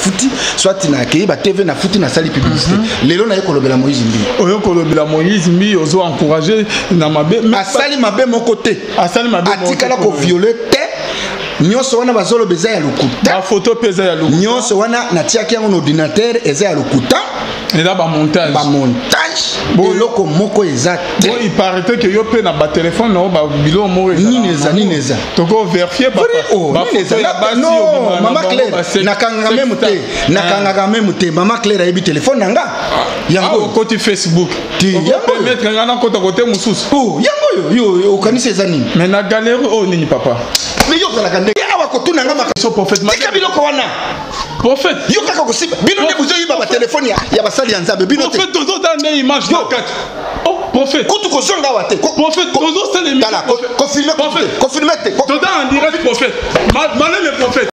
futi soit na ke ba TV na futi na sali publicité lelo na ekolobela Moïse Mbi oyo kolobela Moïse Mbi ozo encourager na mabe asali mabe mon côté asali mabe atikala ko violer te nyonso wana bazolo beza ya lokuta ba photo peza ya lokuta nyonso wana natiaki yango na ordinateur eza ya lokuta eza ba montage eloko moko eza te bon il paraît que yo pe na ba téléphone no ba bilo mo neza toko vérifier ba photo ya basi non mama Claire nakanga même te mama Claire ayebi téléphone nanga yango côté Facebook yango mettre ngana côté mususu yango yo okanisa eza nini mais na galerie oh nini papa mais yo kala kande awa kotuna ngama so prophète tika biloko wana prophète yo kaka kosiba bino nde buzo yiba ba téléphone ya basali ya nzambe bino te prophète tozo tande image na kati oh prophète kutu kozonga wate prophète tozo tande confirmer te tozo en direct prophète malais le prophète